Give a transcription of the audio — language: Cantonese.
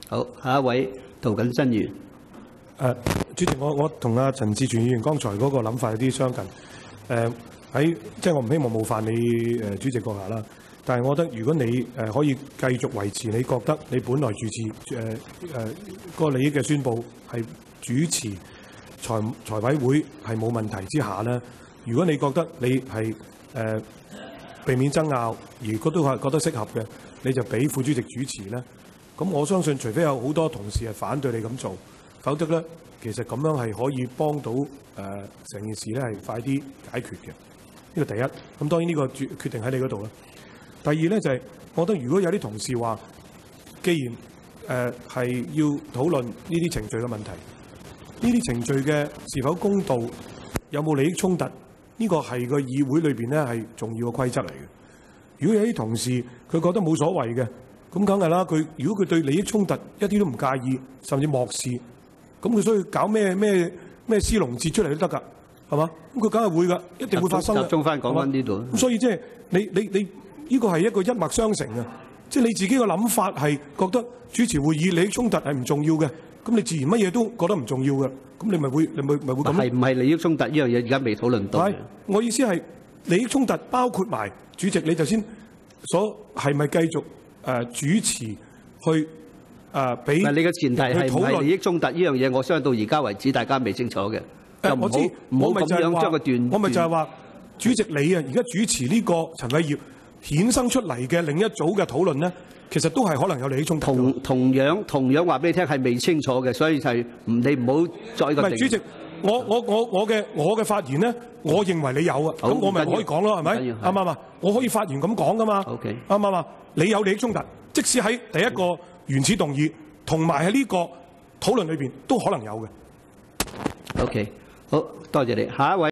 好，下一位涂謹申議員。 主席，我同阿陳志全議員剛才嗰個諗法有啲相近。即係我唔希望冒犯你主席閣下啦。但係我覺得，如果你可以繼續維持你覺得你本來主持個利益嘅宣佈係主持財委會係冇問題之下咧，如果你覺得你係避免爭拗而都係覺得適合嘅，你就俾副主席主持咧。咁我相信，除非有好多同事係反對你咁做，否則咧，其實咁樣係可以幫到成件事咧係快啲解決嘅。呢個第一。咁當然呢個決定喺你嗰度啦。第二咧就係，我覺得如果有啲同事話，既然係要討論呢啲程序嘅問題，呢啲程序嘅是否公道，有冇利益衝突，呢個係個議會裏邊咧係重要嘅規則嚟嘅。如果有啲同事佢覺得冇所謂嘅，咁梗係啦。如果佢對利益衝突一啲都唔介意，甚至漠視，咁佢所以搞咩司龍節出嚟都得㗎，係嘛？咁佢梗係會㗎，一定會發生嘅。集中翻講翻呢度。咁所以即係你呢個係一個一脈相承啊！即係你自己嘅諗法係覺得主持會議利益衝突係唔重要嘅，咁你自然乜嘢都覺得唔重要嘅，咁你咪會咁。 係唔係利益衝突呢樣嘢而家未討論到？ 我意思係利益衝突包括埋主席你頭先所係咪繼續主持去俾？你嘅前提係唔係利益衝突呢樣嘢？我相信到而家為止，大家未清楚嘅。 我知， 唔好咁樣將個斷。 我咪就係話主席你啊，而家主持呢個陳偉業衍生出嚟嘅另一組嘅討論咧，其實都係可能有利益衝突。 同樣話俾你聽係未清楚嘅，所以係你唔好再個定。唔係主席，我嘅發言咧，我認為你有啊，咁我咪可以講咯，係咪？啱唔啱啊？我可以發言咁講噶嘛。 OK。 啱唔啱啊？你有利益衝突，即使喺第一個原始動議同埋喺呢個討論裏邊都可能有嘅。 OK， 好多謝你，下一位。